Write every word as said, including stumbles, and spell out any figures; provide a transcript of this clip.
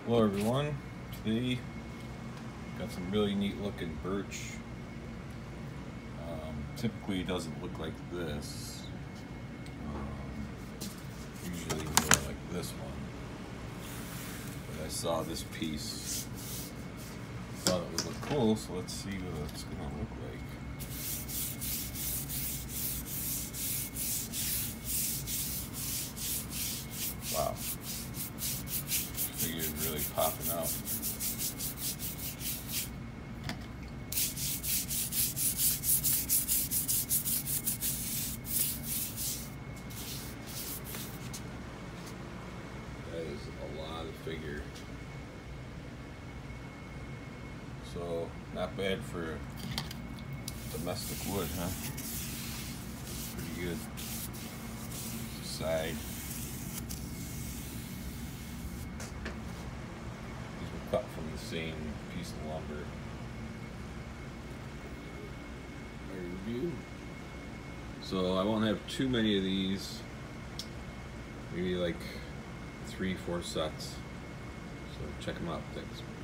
Hello everyone, today got some really neat looking birch. Um, typically it doesn't look like this, um, usually more like this one, but I saw this piece, thought it would look cool, so let's see what it's going to look like. Wow. Figure it's really popping out. That is a lot of figure. So, not bad for domestic wood, huh? Pretty good. Side. Cut from the same piece of lumber. My review. So I won't have too many of these. Maybe like three, four sets. So check them out. Thanks.